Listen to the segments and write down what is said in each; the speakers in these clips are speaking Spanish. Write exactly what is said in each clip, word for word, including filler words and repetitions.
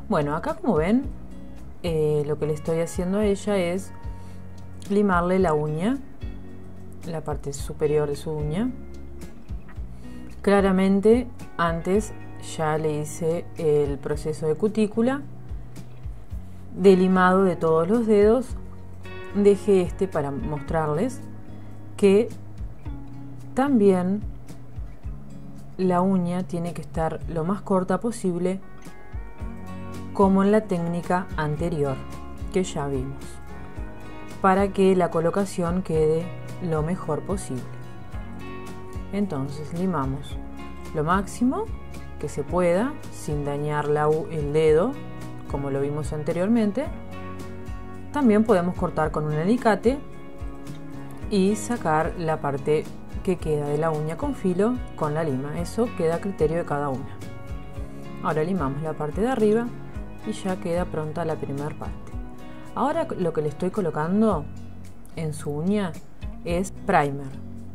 Bueno, acá como ven, eh, lo que le estoy haciendo a ella es limarle la uña, la parte superior de su uña. Claramente antes ya le hice el proceso de cutícula, de limado de todos los dedos. Dejé este para mostrarles que también la uña tiene que estar lo más corta posible, como en la técnica anterior que ya vimos, para que la colocación quede lo mejor posible. Entonces limamos lo máximo que se pueda sin dañar la, el dedo, como lo vimos anteriormente. También podemos cortar con un alicate y sacar la parte que queda de la uña con filo con la lima. Eso queda a criterio de cada una. Ahora limamos la parte de arriba y ya queda pronta la primera parte. Ahora lo que le estoy colocando en su uña es primer.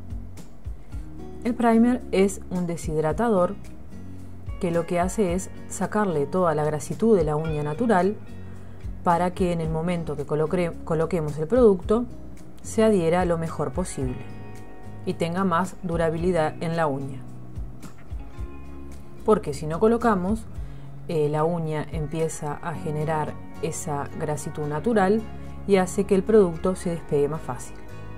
El primer es un deshidratador que lo que hace es sacarle toda la grasitud de la uña natural para que en el momento que coloque, coloquemos el producto se adhiera lo mejor posible y tenga más durabilidad en la uña. Porque si no colocamos, eh, la uña empieza a generar esa grasitud natural y hace que el producto se despegue más fácil.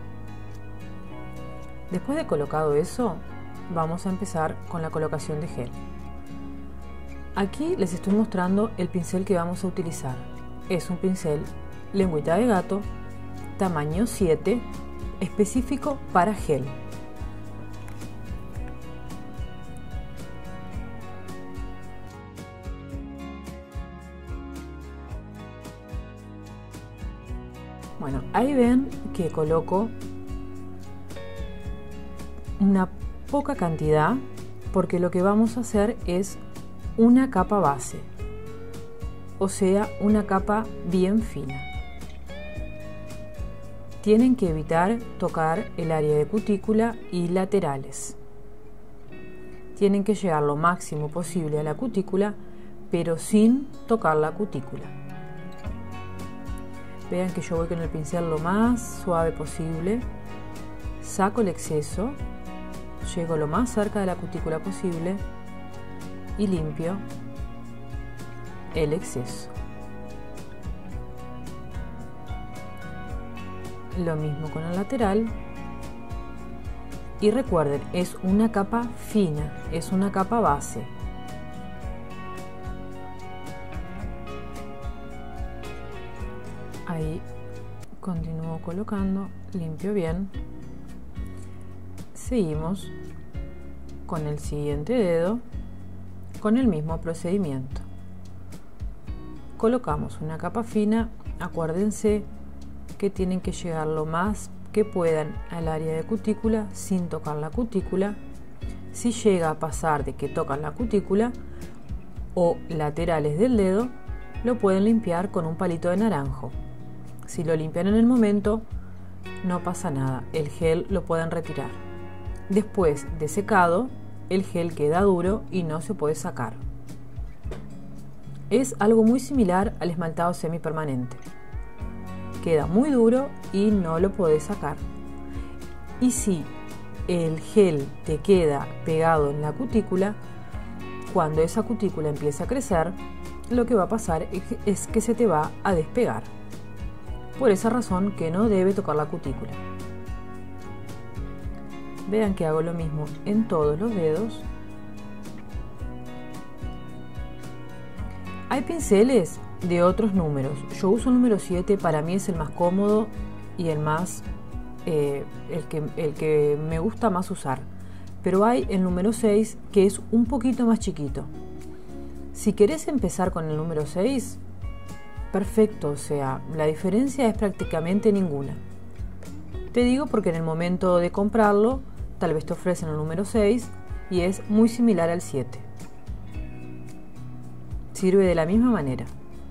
Después de colocado eso, vamos a empezar con la colocación de gel. Aquí les estoy mostrando el pincel que vamos a utilizar. Es un pincel lengüita de gato, tamaño siete, específico para gel. Bueno, ahí ven que coloco una poca cantidad porque lo que vamos a hacer es una capa base, o sea, una capa bien fina. Tienen que evitar tocar el área de cutícula y laterales. Tienen que llegar lo máximo posible a la cutícula, pero sin tocar la cutícula. Vean que yo voy con el pincel lo más suave posible, saco el exceso, llego lo más cerca de la cutícula posible y limpio el exceso. Lo mismo con el lateral. Y recuerden, es una capa fina, es una capa base. Ahí continúo colocando, limpio bien. Seguimos con el siguiente dedo con el mismo procedimiento. Colocamos una capa fina, acuérdense que tienen que llegar lo más que puedan al área de cutícula sin tocar la cutícula. Si llega a pasar de que tocan la cutícula o laterales del dedo, lo pueden limpiar con un palito de naranjo. Si lo limpian en el momento, no pasa nada, el gel lo pueden retirar. Después de secado, el gel queda duro y no se puede sacar. Es algo muy similar al esmaltado semipermanente. Queda muy duro y no lo podés sacar. Y si el gel te queda pegado en la cutícula, cuando esa cutícula empieza a crecer, lo que va a pasar es que se te va a despegar. Por esa razón que no debe tocar la cutícula. Vean que hago lo mismo en todos los dedos. Hay pinceles de otros números. Yo uso el número siete, para mí es el más cómodo y el más eh, el, que, el que me gusta más usar. Pero hay el número seis, que es un poquito más chiquito. Si querés empezar con el número seis, perfecto, o sea, la diferencia es prácticamente ninguna. Te digo porque en el momento de comprarlo, tal vez te ofrecen el número seis y es muy similar al siete. Sirve de la misma manera.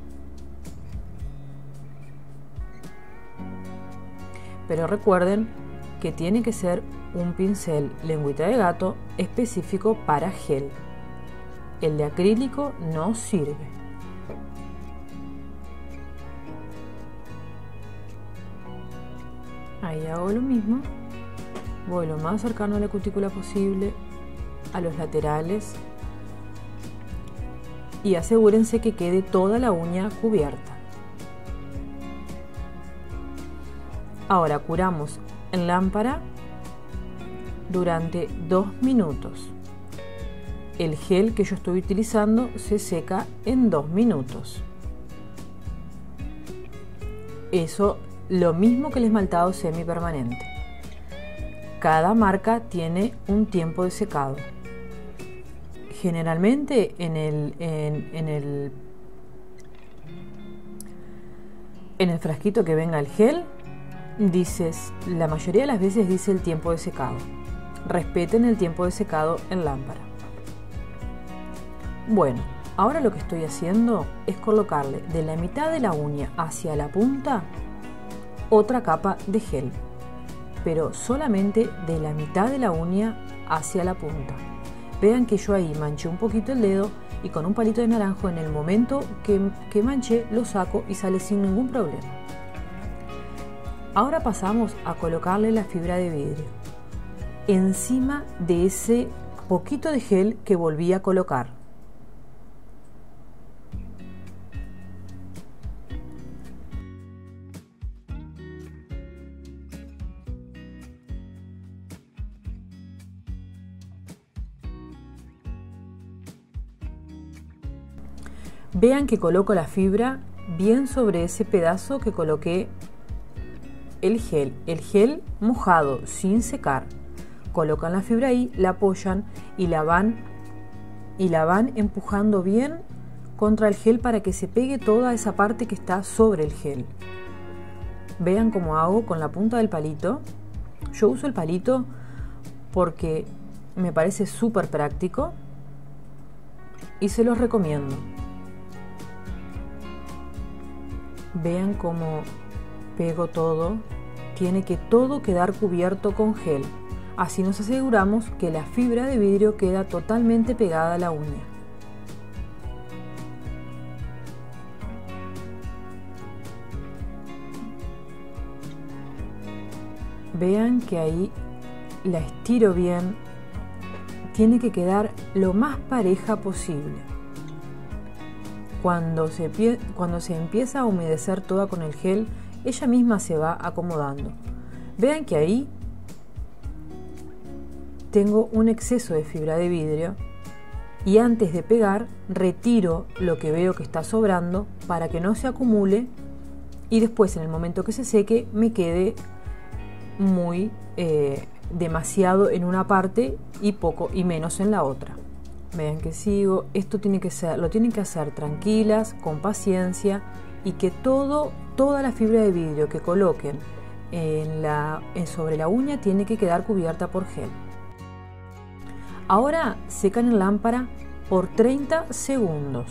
Pero recuerden que tiene que ser un pincel lengüita de gato específico para gel. El de acrílico no sirve. Ahí hago lo mismo, voy lo más cercano a la cutícula posible, a los laterales, y asegúrense que quede toda la uña cubierta. Ahora curamos en lámpara durante dos minutos. El gel que yo estoy utilizando se seca en dos minutos. Eso lo mismo que el esmaltado semipermanente. Cada marca tiene un tiempo de secado. Generalmente en el, en, en el, en el frasquito que venga el gel, dices, la mayoría de las veces dice el tiempo de secado. Respeten el tiempo de secado en lámpara. Bueno, ahora lo que estoy haciendo es colocarle de la mitad de la uña hacia la punta otra capa de gel, pero solamente de la mitad de la uña hacia la punta. Vean que yo ahí manché un poquito el dedo y con un palito de naranjo en el momento que, que manché lo saco y sale sin ningún problema. Ahora pasamos a colocarle la fibra de vidrio encima de ese poquito de gel que volví a colocar. Vean que coloco la fibra bien sobre ese pedazo que coloqué el gel, el gel mojado sin secar. Colocan la fibra ahí, la apoyan y la van y la van empujando bien contra el gel para que se pegue toda esa parte que está sobre el gel. Vean cómo hago con la punta del palito. Yo uso el palito porque me parece súper práctico y se los recomiendo. Vean cómo pego todo. Tiene que todo quedar cubierto con gel. Así nos aseguramos que la fibra de vidrio queda totalmente pegada a la uña. Vean que ahí la estiro bien. Tiene que quedar lo más pareja posible. Cuando se, cuando se empieza a humedecer toda con el gel, ella misma se va acomodando. Vean que ahí tengo un exceso de fibra de vidrio y antes de pegar retiro lo que veo que está sobrando para que no se acumule y después en el momento que se seque me quede muy eh, demasiado en una parte y poco y menos en la otra. Vean que sigo. Esto tiene que ser, lo tienen que hacer tranquilas, con paciencia y que todo, toda la fibra de vidrio que coloquen en la, en sobre la uña tiene que quedar cubierta por gel. Ahora secan en lámpara por treinta segundos.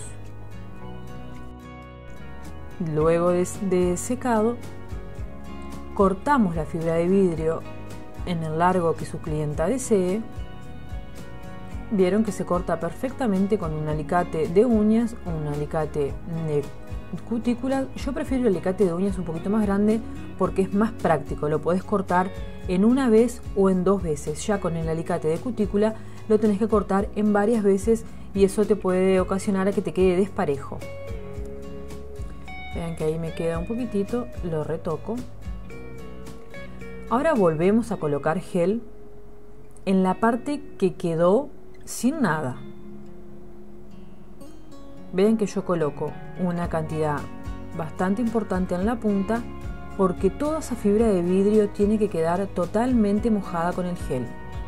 Luego de, de secado, cortamos la fibra de vidrio en el largo que su clienta desee. Vieron que se corta perfectamente con un alicate de uñas o un alicate de cutícula. Yo prefiero el alicate de uñas un poquito más grande porque es más práctico. Lo podés cortar en una vez o en dos veces. Ya con el alicate de cutícula lo tenés que cortar en varias veces y eso te puede ocasionar a que te quede desparejo. Vean que ahí me queda un poquitito, lo retoco. Ahora volvemos a colocar gel en la parte que quedó sin nada. Vean que yo coloco una cantidad bastante importante en la punta porque toda esa fibra de vidrio tiene que quedar totalmente mojada con el gel.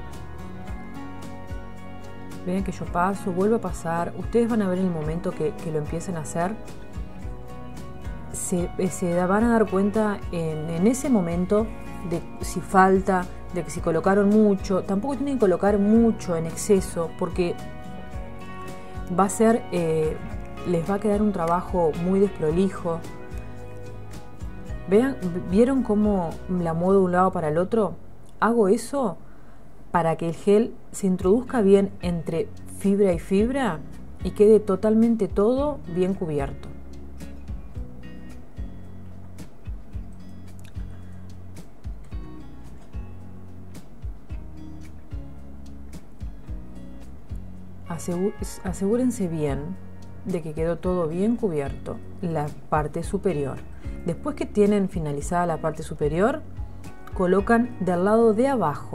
Vean que yo paso, vuelvo a pasar. Ustedes van a ver en el momento que, que lo empiecen a hacer. Se, se van a dar cuenta en, en ese momento de si falta, de que si colocaron mucho. Tampoco tienen que colocar mucho en exceso porque va a ser, eh, les va a quedar un trabajo muy desprolijo. Vean, ¿vieron cómo la muevo de un lado para el otro? Hago eso para que el gel se introduzca bien entre fibra y fibra y quede totalmente todo bien cubierto. asegúrense bien de que quedó todo bien cubierto, la parte superior. Después que tienen finalizada la parte superior, colocan del lado de abajo.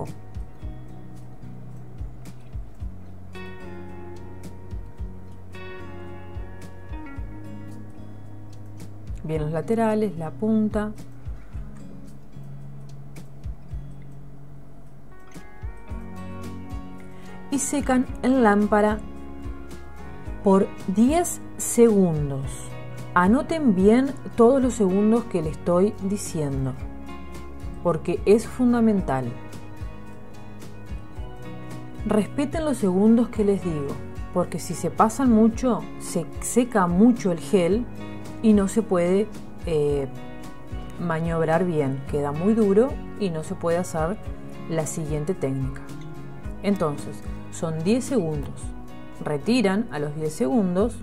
Bien los laterales, la punta. Y secan en lámpara por diez segundos. Anoten bien todos los segundos que le estoy diciendo, porque es fundamental. Respeten los segundos que les digo, porque si se pasan mucho, se seca mucho el gel y no se puede eh, maniobrar bien. Queda muy duro y no se puede hacer la siguiente técnica. Entonces, son diez segundos. Retiran a los diez segundos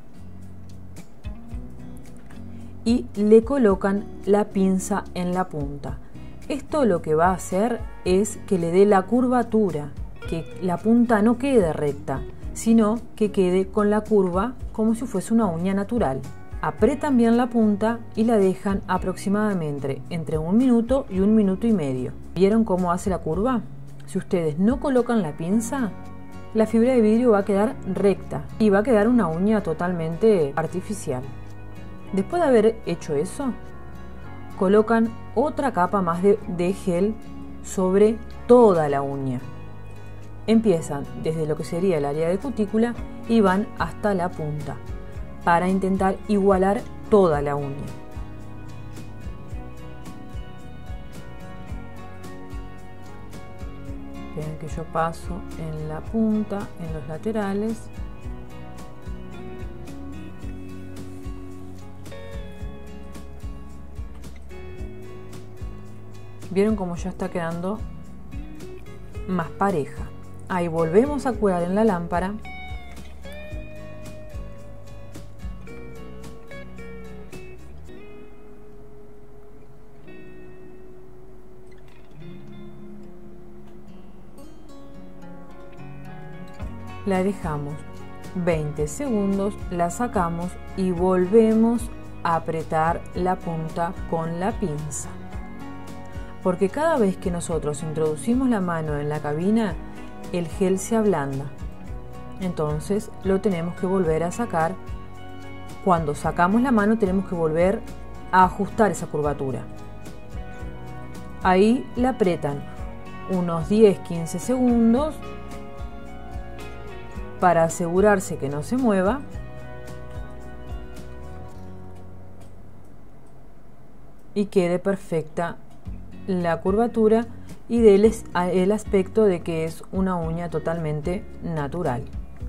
y le colocan la pinza en la punta. Esto lo que va a hacer es que le dé la curvatura, que la punta no quede recta, sino que quede con la curva como si fuese una uña natural. Apretan bien la punta y la dejan aproximadamente entre un minuto y un minuto y medio. ¿Vieron cómo hace la curva? Si ustedes no colocan la pinza, la fibra de vidrio va a quedar recta y va a quedar una uña totalmente artificial. Después de haber hecho eso, colocan otra capa más de, de gel sobre toda la uña. Empiezan desde lo que sería el área de cutícula y van hasta la punta para intentar igualar toda la uña. Vean que yo paso en la punta, en los laterales. Vieron cómo ya está quedando más pareja. Ahí volvemos a curar en la lámpara. La dejamos veinte segundos, la sacamos y volvemos a apretar la punta con la pinza. Porque cada vez que nosotros introducimos la mano en la cabina, el gel se ablanda. Entonces lo tenemos que volver a sacar. Cuando sacamos la mano tenemos que volver a ajustar esa curvatura. Ahí la apretan unos diez a quince segundos para asegurarse que no se mueva. Y quede perfecta la curvatura y déles el aspecto de que es una uña totalmente natural.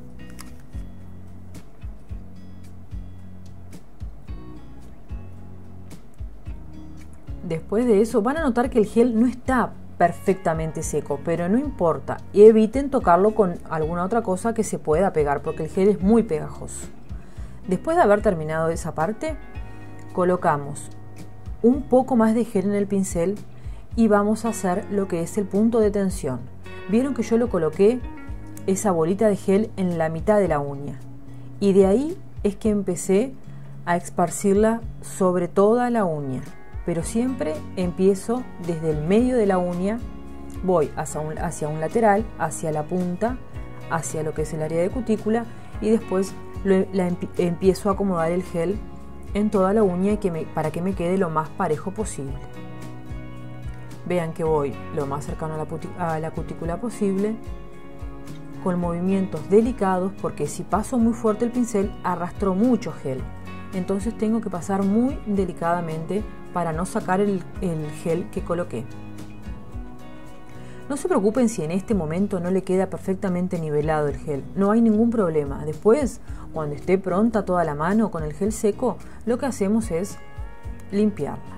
Después de eso van a notar que el gel no está perfectamente seco, pero no importa, y eviten tocarlo con alguna otra cosa que se pueda pegar porque el gel es muy pegajoso. Después de haber terminado esa parte, colocamos un poco más de gel en el pincel y vamos a hacer lo que es el punto de tensión. Vieron que yo lo coloqué esa bolita de gel en la mitad de la uña y de ahí es que empecé a esparcirla sobre toda la uña, pero siempre empiezo desde el medio de la uña, voy hacia un, hacia un lateral, hacia la punta, hacia lo que es el área de cutícula y después lo, la empiezo a acomodar el gel en toda la uña y que me, para que me quede lo más parejo posible. Vean que voy lo más cercano a la, a la cutícula posible, con movimientos delicados, porque si paso muy fuerte el pincel arrastro mucho gel, entonces tengo que pasar muy delicadamente para no sacar el, el gel que coloqué. No se preocupen si en este momento no le queda perfectamente nivelado el gel, no hay ningún problema. Después, cuando esté pronta toda la mano con el gel seco, lo que hacemos es limpiarla.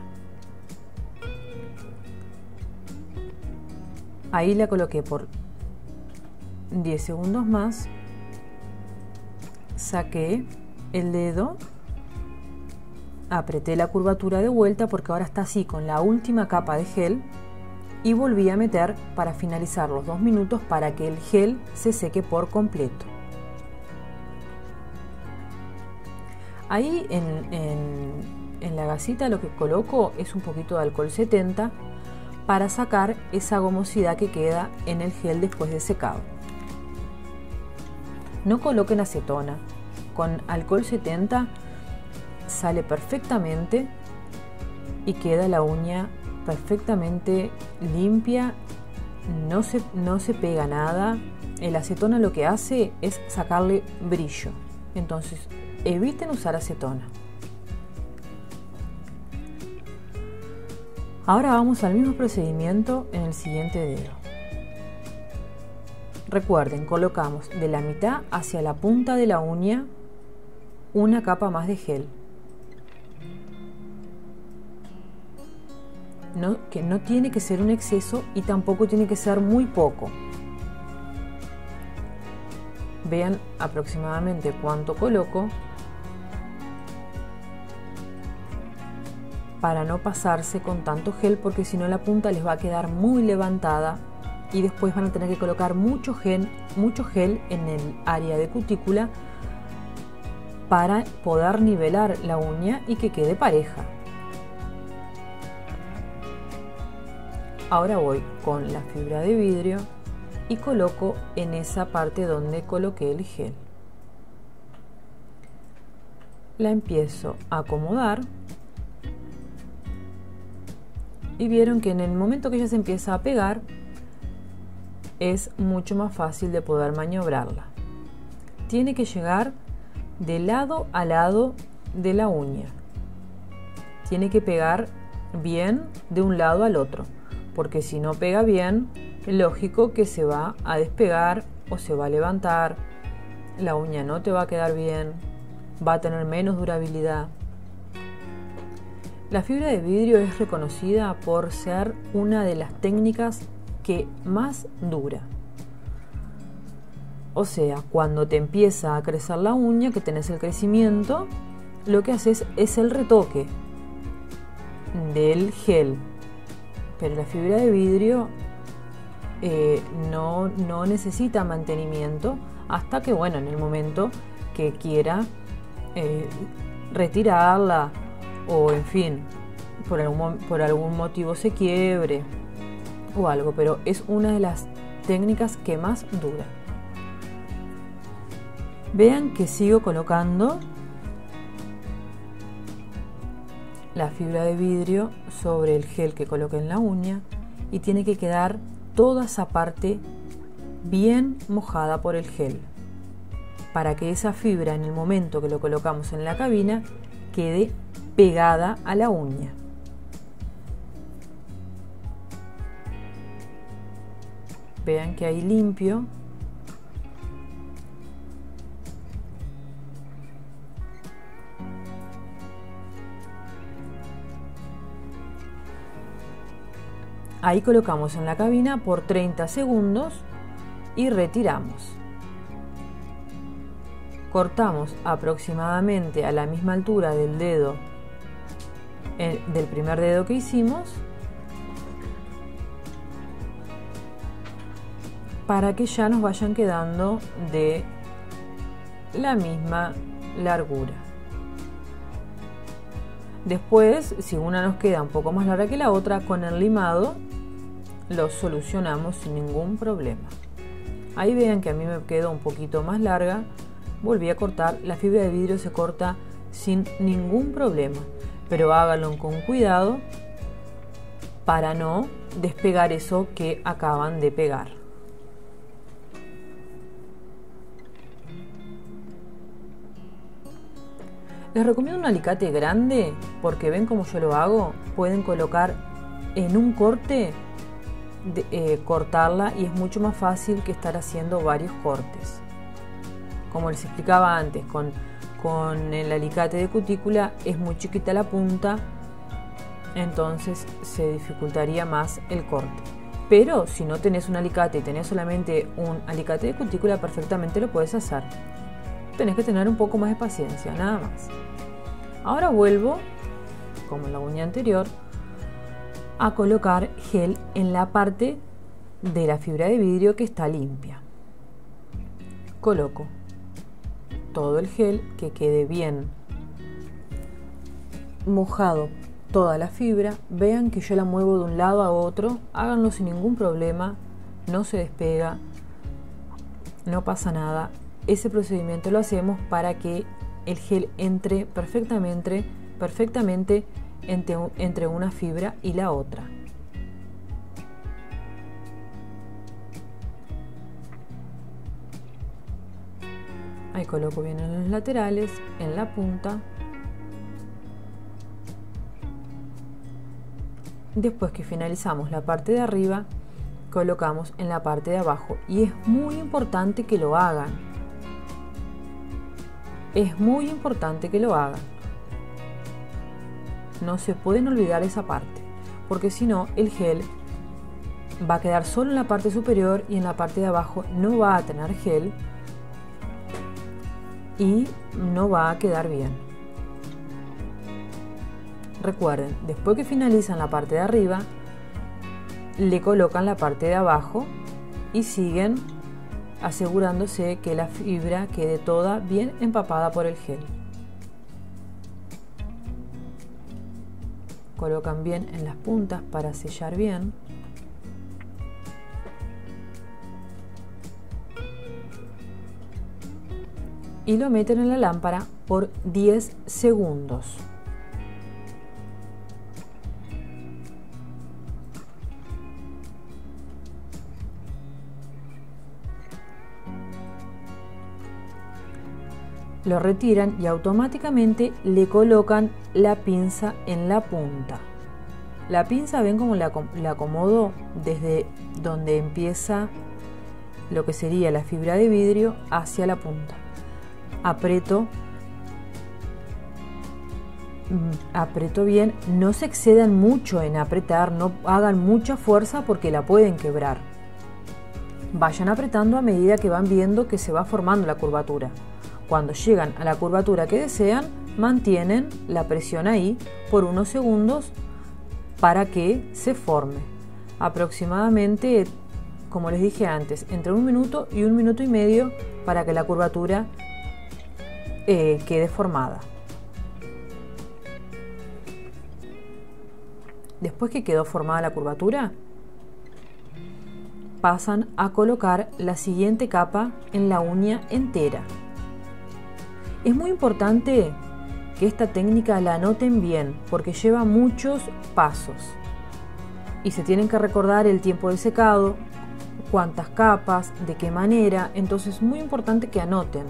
Ahí la coloqué por diez segundos más, saqué el dedo, apreté la curvatura de vuelta porque ahora está así con la última capa de gel y volví a meter para finalizar los dos minutos para que el gel se seque por completo. Ahí en, en, en la gasita lo que coloco es un poquito de alcohol setenta para sacar esa gomosidad que queda en el gel después de secado. No coloquen acetona, con alcohol setenta sale perfectamente y queda la uña perfectamente limpia, no se, no se pega nada. El acetona lo que hace es sacarle brillo, entonces eviten usar acetona. Ahora vamos al mismo procedimiento en el siguiente dedo. Recuerden, colocamos de la mitad hacia la punta de la uña una capa más de gel. No, que no tiene que ser un exceso y tampoco tiene que ser muy poco. Vean aproximadamente cuánto coloco para no pasarse con tanto gel, porque si no la punta les va a quedar muy levantada y después van a tener que colocar mucho gel, mucho gel en el área de cutícula para poder nivelar la uña y que quede pareja. Ahora voy con la fibra de vidrio y coloco en esa parte donde coloqué el gel. La empiezo a acomodar y vieron que en el momento que ella se empieza a pegar es mucho más fácil de poder maniobrarla. Tiene que llegar de lado a lado de la uña. Tiene que pegar bien de un lado al otro, porque si no pega bien, es lógico que se va a despegar o se va a levantar, la uña no te va a quedar bien, va a tener menos durabilidad. La fibra de vidrio es reconocida por ser una de las técnicas que más dura. O sea, cuando te empieza a crecer la uña, que tenés el crecimiento, lo que haces es el retoque del gel. Pero la fibra de vidrio eh, no, no necesita mantenimiento hasta que, bueno, en el momento que quiera eh, retirarla o, en fin, por algún, por algún motivo se quiebre o algo, pero es una de las técnicas que más dura. Vean que sigo colocando la fibra de vidrio sobre el gel que coloqué en la uña y tiene que quedar toda esa parte bien mojada por el gel para que esa fibra, en el momento que lo colocamos en la cabina, quede pegada a la uña. Vean que ahí limpio. Ahí colocamos en la cabina por treinta segundos y retiramos. Cortamos aproximadamente a la misma altura del dedo, eh, del primer dedo que hicimos, para que ya nos vayan quedando de la misma largura. Después, si una nos queda un poco más larga que la otra, con el limado lo solucionamos sin ningún problema. Ahí vean que a mí me quedó un poquito más larga, volví a cortar. La fibra de vidrio se corta sin ningún problema, pero háganlo con cuidado para no despegar eso que acaban de pegar. Les recomiendo un alicate grande porque ven como yo lo hago, pueden colocar en un corte, de, eh, cortarla, y es mucho más fácil que estar haciendo varios cortes. Como les explicaba antes, con, con el alicate de cutícula es muy chiquita la punta, entonces se dificultaría más el corte. Pero si no tenés un alicate y tenés solamente un alicate de cutícula, perfectamente lo puedes hacer. Tenés que tener un poco más de paciencia, nada más. Ahora vuelvo, como en la uña anterior, a colocar gel en la parte de la fibra de vidrio que está limpia. Coloco todo el gel, que quede bien mojado toda la fibra, vean que yo la muevo de un lado a otro, háganlo sin ningún problema, no se despega, no pasa nada. Ese procedimiento lo hacemos para que el gel entre perfectamente, perfectamente entre, entre una fibra y la otra. Ahí coloco bien en los laterales, en la punta. Después que finalizamos la parte de arriba, colocamos en la parte de abajo. Y es muy importante que lo hagan. Es muy importante que lo hagan. No se pueden olvidar esa parte, porque si no, el gel va a quedar solo en la parte superior y en la parte de abajo no va a tener gel y no va a quedar bien. Recuerden, después que finalizan la parte de arriba, le colocan la parte de abajo y siguen asegurándose que la fibra quede toda bien empapada por el gel. Colocan bien en las puntas para sellar bien. Y lo meten en la lámpara por diez segundos. Lo retiran y automáticamente le colocan la pinza en la punta. La pinza, ven cómo la, la acomodo desde donde empieza lo que sería la fibra de vidrio hacia la punta. Aprieto, aprieto bien, no se excedan mucho en apretar, no hagan mucha fuerza porque la pueden quebrar. Vayan apretando a medida que van viendo que se va formando la curvatura. Cuando llegan a la curvatura que desean, mantienen la presión ahí por unos segundos para que se forme. Aproximadamente, como les dije antes, entre un minuto y un minuto y medio para que la curvatura eh, quede formada. Después que quedó formada la curvatura, pasan a colocar la siguiente capa en la uña entera. Es muy importante que esta técnica la anoten bien porque lleva muchos pasos y se tienen que recordar el tiempo de secado, cuántas capas, de qué manera. Entonces es muy importante que anoten,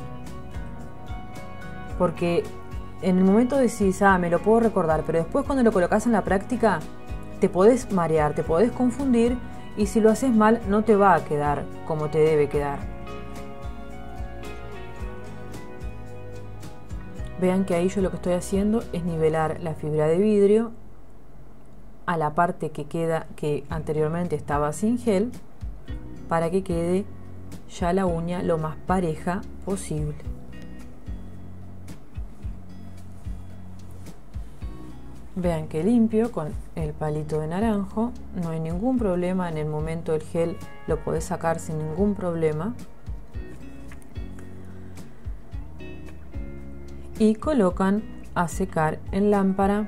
porque en el momento decís, ah, me lo puedo recordar, pero después cuando lo colocas en la práctica te podés marear, te podés confundir y si lo haces mal no te va a quedar como te debe quedar. Vean que ahí yo lo que estoy haciendo es nivelar la fibra de vidrio a la parte que queda, que anteriormente estaba sin gel, para que quede ya la uña lo más pareja posible. Vean que limpio con el palito de naranjo, no hay ningún problema, en el momento el gel lo podés sacar sin ningún problema. Y colocan a secar en lámpara.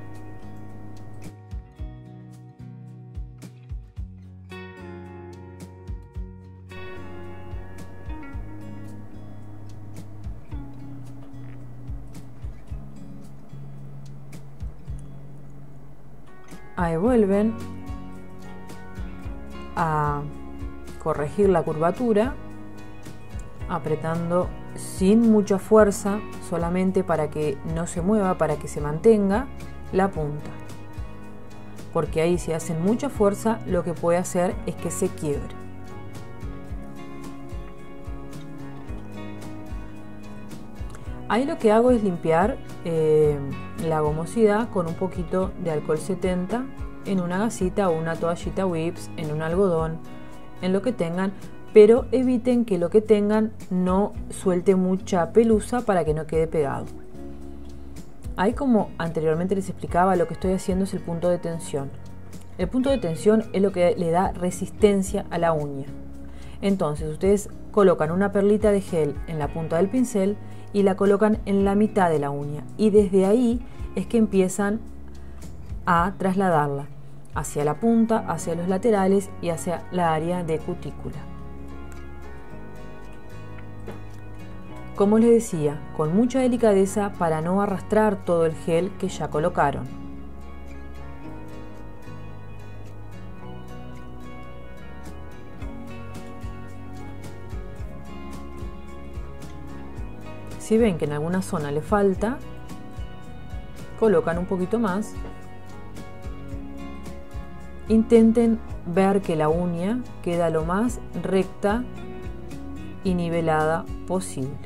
Ahí vuelven a corregir la curvatura apretando sin mucha fuerza, solamente para que no se mueva, para que se mantenga la punta, porque ahí si hacen mucha fuerza lo que puede hacer es que se quiebre. Ahí lo que hago es limpiar eh, la gomosidad con un poquito de alcohol setenta en una gasita o una toallita Whips, en un algodón, en lo que tengan, pero eviten que lo que tengan no suelte mucha pelusa para que no quede pegado. Ahí, como anteriormente les explicaba, lo que estoy haciendo es el punto de tensión. El punto de tensión es lo que le da resistencia a la uña. Entonces ustedes colocan una perlita de gel en la punta del pincel y la colocan en la mitad de la uña, y desde ahí es que empiezan a trasladarla hacia la punta, hacia los laterales y hacia la área de cutícula. Como les decía, con mucha delicadeza para no arrastrar todo el gel que ya colocaron. Si ven que en alguna zona le falta, colocan un poquito más. Intenten ver que la uña queda lo más recta y nivelada posible.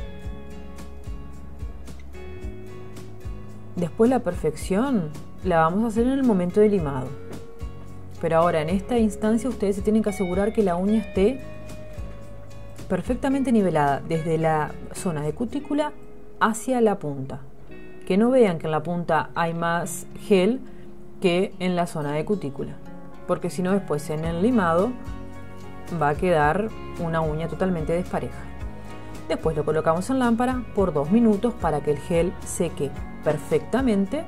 Después la perfección la vamos a hacer en el momento de limado. Pero ahora en esta instancia ustedes se tienen que asegurar que la uña esté perfectamente nivelada desde la zona de cutícula hacia la punta. Que no vean que en la punta hay más gel que en la zona de cutícula, porque si no después en el limado va a quedar una uña totalmente despareja. Después lo colocamos en lámpara por dos minutos para que el gel seque perfectamente.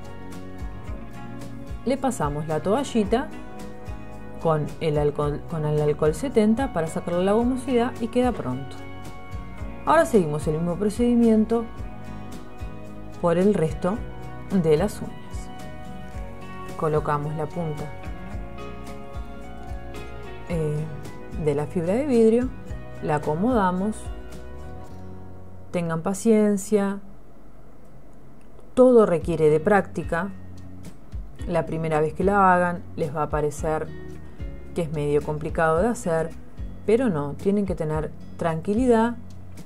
Le pasamos la toallita con el alcohol, con el alcohol setenta para sacarle la gomosidad y queda pronto. Ahora seguimos el mismo procedimiento por el resto de las uñas. Colocamos la punta eh, de la fibra de vidrio, la acomodamos. Tengan paciencia, todo requiere de práctica. La primera vez que la hagan les va a parecer que es medio complicado de hacer, pero no, tienen que tener tranquilidad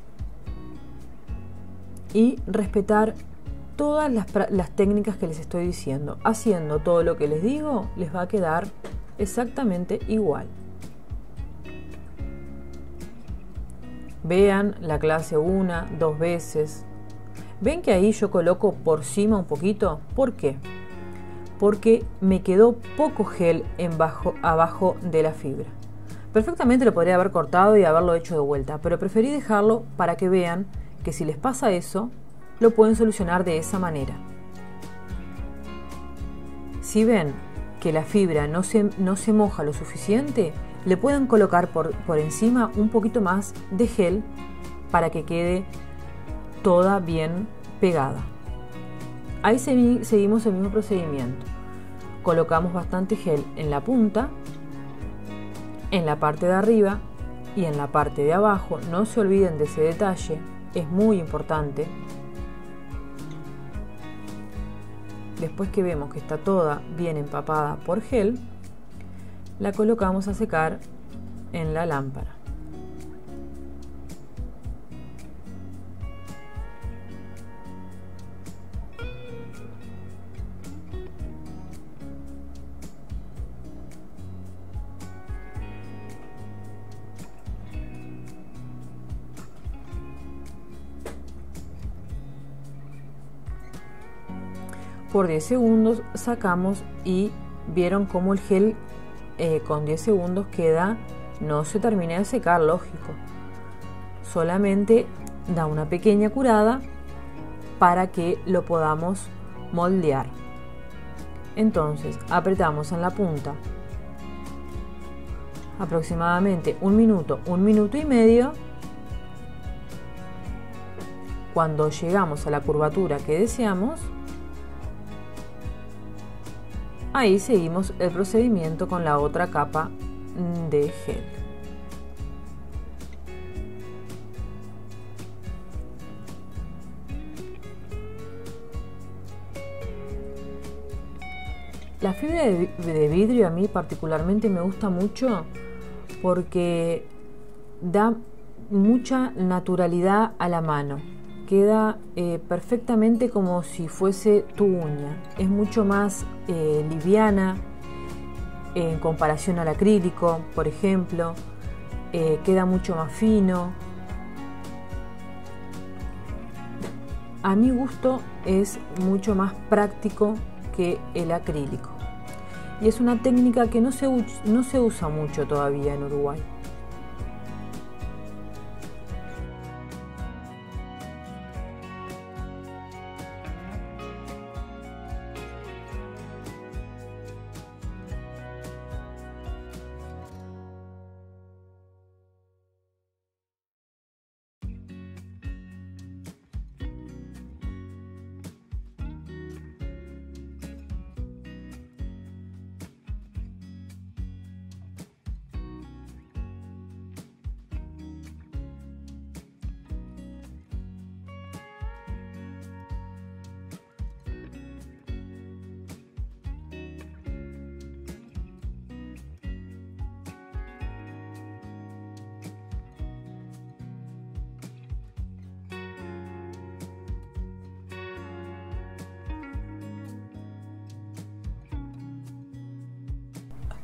y respetar todas las, las técnicas que les estoy diciendo. Haciendo todo lo que les digo, les va a quedar exactamente igual. Vean la clase una, dos veces. ¿Ven que ahí yo coloco por cima un poquito? ¿Por qué? Porque me quedó poco gel en bajo, abajo de la fibra. Perfectamente lo podría haber cortado y haberlo hecho de vuelta, pero preferí dejarlo para que vean que si les pasa eso, lo pueden solucionar de esa manera. Si ven que la fibra no se, no se moja lo suficiente, le pueden colocar por, por encima un poquito más de gel para que quede toda bien pegada. Ahí seguimos el mismo procedimiento. Colocamos bastante gel en la punta, en la parte de arriba y en la parte de abajo. No se olviden de ese detalle, es muy importante. Después que vemos que está toda bien empapada por gel, la colocamos a secar en la lámpara. Por diez segundos sacamos y vieron cómo el gel eh, con diez segundos queda, no se termina de secar, lógico, solamente da una pequeña curada para que lo podamos moldear. Entonces apretamos en la punta aproximadamente un minuto, un minuto y medio. Cuando llegamos a la curvatura que deseamos, ahí seguimos el procedimiento con la otra capa de gel. La fibra de vidrio a mí particularmente me gusta mucho porque da mucha naturalidad a la mano. Queda eh, perfectamente como si fuese tu uña. Es mucho más eh, liviana en comparación al acrílico, por ejemplo. Eh, queda mucho más fino. A mi gusto es mucho más práctico que el acrílico. Y es una técnica que no se, no se usa mucho todavía en Uruguay.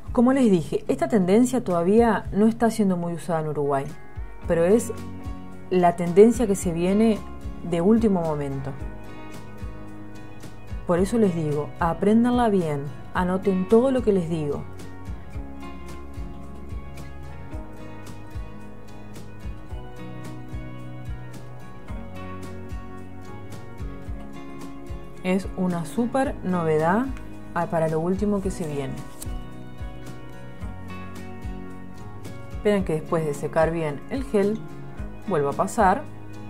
Como les dije, esta tendencia todavía no está siendo muy usada en Uruguay, pero es la tendencia que se viene de último momento. Por eso les digo, apréndanla bien, anoten todo lo que les digo. Es una súper novedad para lo último que se viene. Esperen que después de secar bien el gel, vuelvo a pasar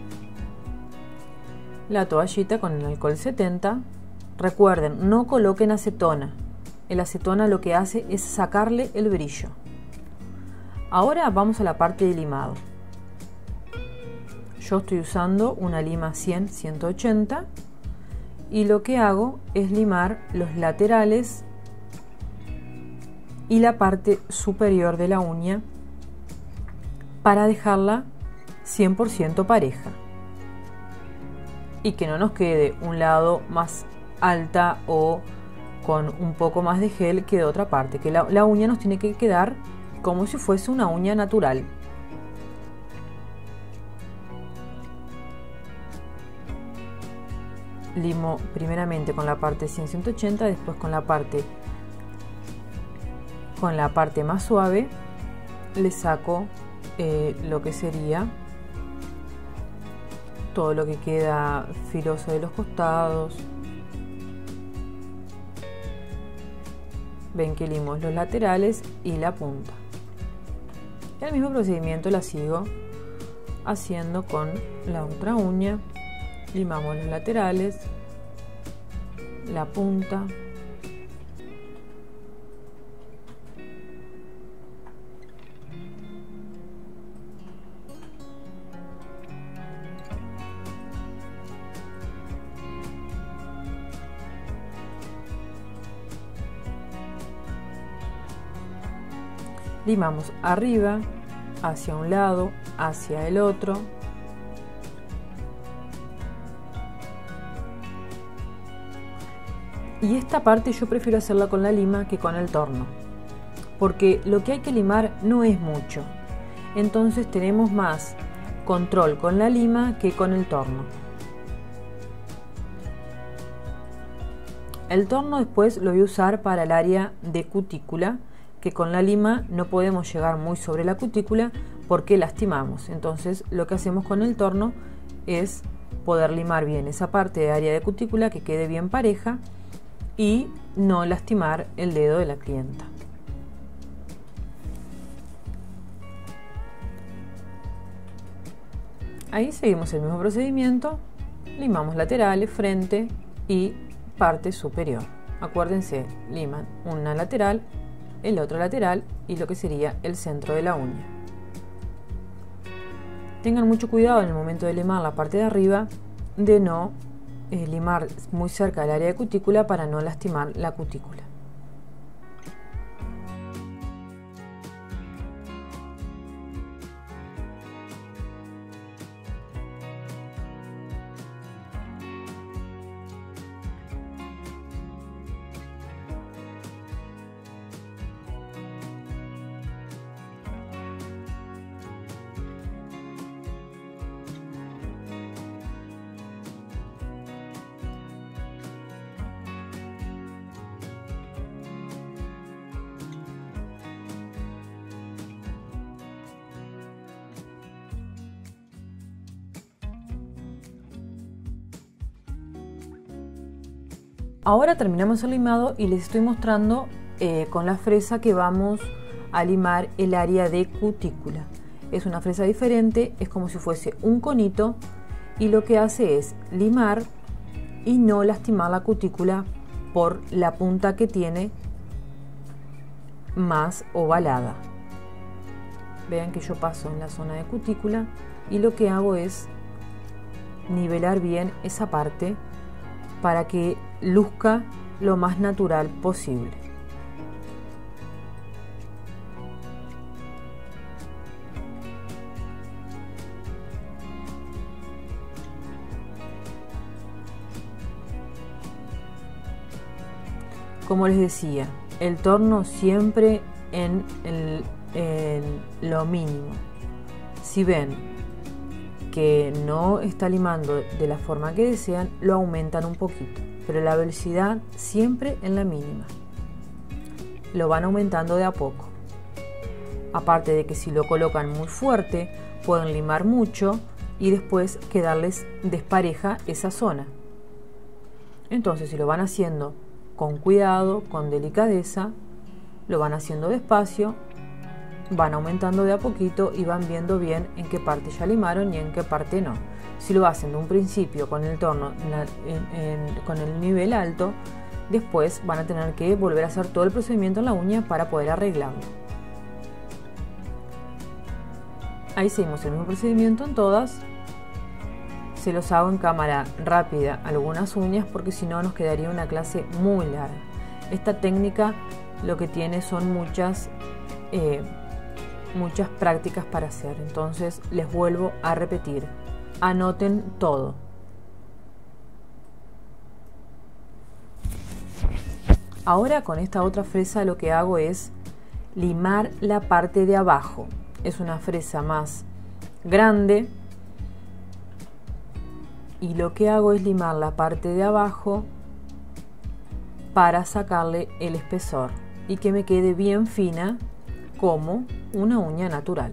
la toallita con el alcohol setenta. Recuerden, no coloquen acetona. El acetona lo que hace es sacarle el brillo. Ahora vamos a la parte de limado. Yo estoy usando una lima cien ciento ochenta y lo que hago es limar los laterales y la parte superior de la uña para dejarla cien por ciento pareja y que no nos quede un lado más alta o con un poco más de gel que de otra parte, que la, la uña nos tiene que quedar como si fuese una uña natural. Limo primeramente con la parte cien ciento ochenta, después con la parte con la parte más suave le saco eh, lo que sería todo lo que queda filoso de los costados. Ven que limo los laterales y la punta. El mismo procedimiento la sigo haciendo con la otra uña. Limamos los laterales, la punta, limamos arriba, hacia un lado, hacia el otro. Y esta parte yo prefiero hacerla con la lima que con el torno, porque lo que hay que limar no es mucho, entonces tenemos más control con la lima que con el torno. El torno después lo voy a usar para el área de cutícula, que con la lima no podemos llegar muy sobre la cutícula porque lastimamos. Entonces lo que hacemos con el torno es poder limar bien esa parte de área de cutícula, que quede bien pareja y no lastimar el dedo de la clienta. Ahí seguimos el mismo procedimiento, limamos laterales, frente y parte superior. Acuérdense, liman una lateral, el otro lateral y lo que sería el centro de la uña. Tengan mucho cuidado en el momento de limar la parte de arriba de no eh, limar muy cerca del área de cutícula para no lastimar la cutícula. Ahora terminamos el limado y les estoy mostrando eh, con la fresa que vamos a limar el área de cutícula. Es una fresa diferente, es como si fuese un conito y lo que hace es limar y no lastimar la cutícula por la punta que tiene más ovalada. Vean que yo paso en la zona de cutícula y lo que hago es nivelar bien esa parte para que luzca lo más natural posible. Como les decía, el torno siempre en, el, en lo mínimo. Si ven que no está limando de la forma que desean, lo aumentan un poquito, pero la velocidad siempre en la mínima. Lo van aumentando de a poco. Aparte de que si lo colocan muy fuerte, pueden limar mucho y después quedarles despareja esa zona. Entonces, si lo van haciendo con cuidado, con delicadeza, lo van haciendo despacio, van aumentando de a poquito y van viendo bien en qué parte ya limaron y en qué parte no. Si lo hacen de un principio con el torno en, en, con el nivel alto, después van a tener que volver a hacer todo el procedimiento en la uña para poder arreglarlo. Ahí seguimos el mismo procedimiento en todas. Se los hago en cámara rápida algunas uñas porque si no nos quedaría una clase muy larga. Esta técnica lo que tiene son muchas, eh, muchas prácticas para hacer. Entonces les vuelvo a repetir. Anoten todo. Ahora con esta otra fresa lo que hago es limar la parte de abajo. Es una fresa más grande y lo que hago es limar la parte de abajo para sacarle el espesor y que me quede bien fina como una uña natural.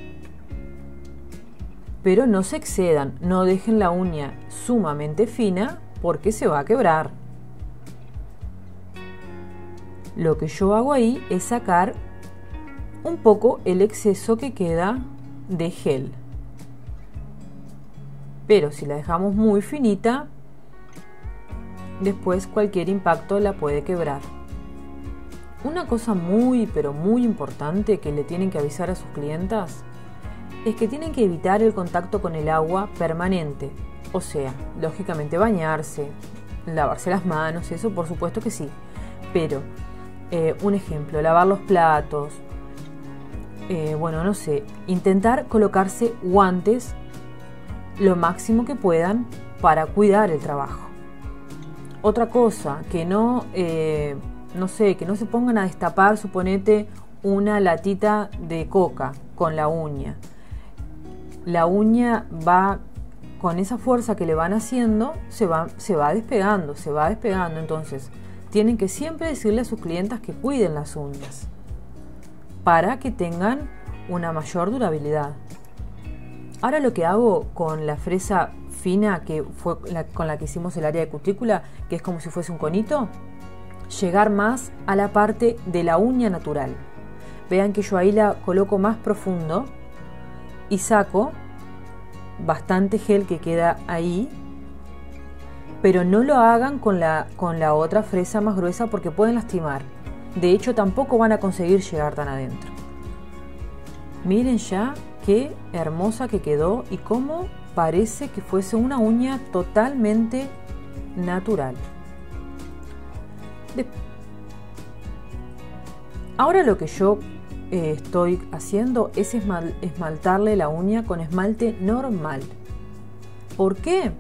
Pero no se excedan, no dejen la uña sumamente fina porque se va a quebrar. Lo que yo hago ahí es sacar un poco el exceso que queda de gel. Pero si la dejamos muy finita, después cualquier impacto la puede quebrar. Una cosa muy pero muy importante que le tienen que avisar a sus clientas es que tienen que evitar el contacto con el agua permanente. O sea, lógicamente bañarse, lavarse las manos, eso por supuesto que sí. Pero, eh, un ejemplo, lavar los platos, eh, bueno, no sé, intentar colocarse guantes lo máximo que puedan para cuidar el trabajo. Otra cosa, que no, eh, no sé, que no se pongan a destapar, suponete, una latita de coca con la uña. La uña va, con esa fuerza que le van haciendo, se va, se va despegando, se va despegando. Entonces, tienen que siempre decirle a sus clientas que cuiden las uñas para que tengan una mayor durabilidad. Ahora lo que hago con la fresa fina, que fue la, con la que hicimos el área de cutícula, que es como si fuese un conito, llegar más a la parte de la uña natural. Vean que yo ahí la coloco más profundo y saco bastante gel que queda ahí, pero no lo hagan con la, con la otra fresa más gruesa porque pueden lastimar. De hecho, tampoco van a conseguir llegar tan adentro. Miren ya qué hermosa que quedó y cómo parece que fuese una uña totalmente natural. De... Ahora lo que yo eh, estoy haciendo es esmal esmaltarle la uña con esmalte normal. ¿Por qué?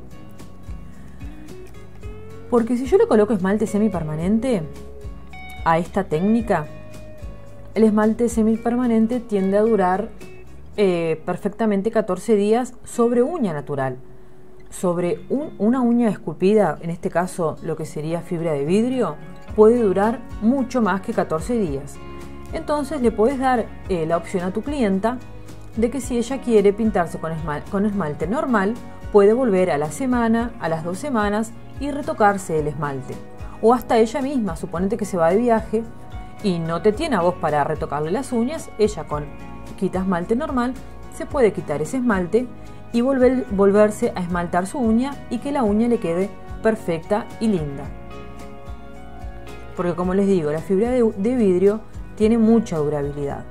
Porque si yo le coloco esmalte semipermanente a esta técnica, el esmalte semipermanente tiende a durar eh, perfectamente catorce días sobre uña natural. Sobre un, una uña esculpida, en este caso lo que sería fibra de vidrio, puede durar mucho más que catorce días. Entonces le puedes dar eh, la opción a tu clienta de que si ella quiere pintarse con, esmal con esmalte normal, puede volver a la semana, a las dos semanas y retocarse el esmalte. O hasta ella misma, suponete que se va de viaje y no te tiene a vos para retocarle las uñas, ella con quita esmalte normal se puede quitar ese esmalte y volver, volverse a esmaltar su uña y que la uña le quede perfecta y linda. Porque como les digo, la fibra de, de vidrio tiene mucha durabilidad.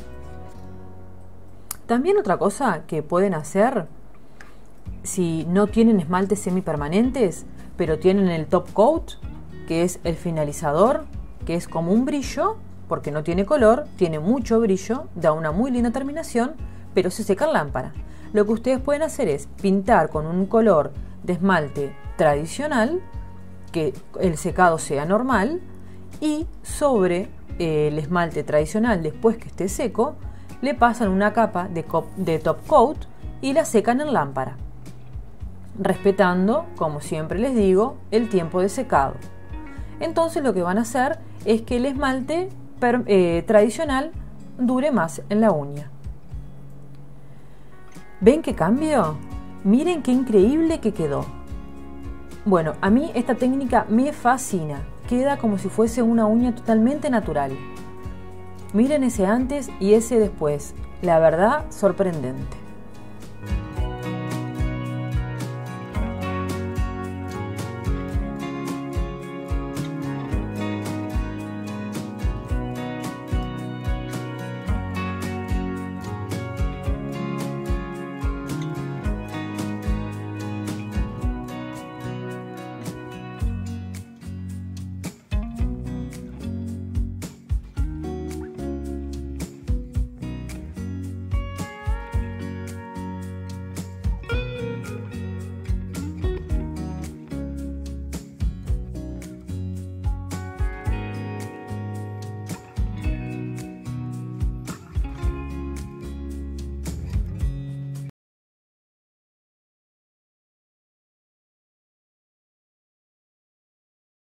También otra cosa que pueden hacer, si no tienen esmaltes semipermanentes, pero tienen el top coat, que es el finalizador, que es como un brillo, porque no tiene color, tiene mucho brillo, da una muy linda terminación, pero se seca en lámpara. Lo que ustedes pueden hacer es pintar con un color de esmalte tradicional, que el secado sea normal, y sobre eh, el esmalte tradicional, después que esté seco, le pasan una capa de, de top coat y la secan en lámpara, respetando, como siempre les digo, el tiempo de secado. Entonces lo que van a hacer es que el esmalte per, eh, tradicional dure más en la uña. ¿Ven qué cambio? Miren qué increíble que quedó. Bueno, a mí esta técnica me fascina. Queda como si fuese una uña totalmente natural. Miren ese antes y ese después. La verdad, sorprendente.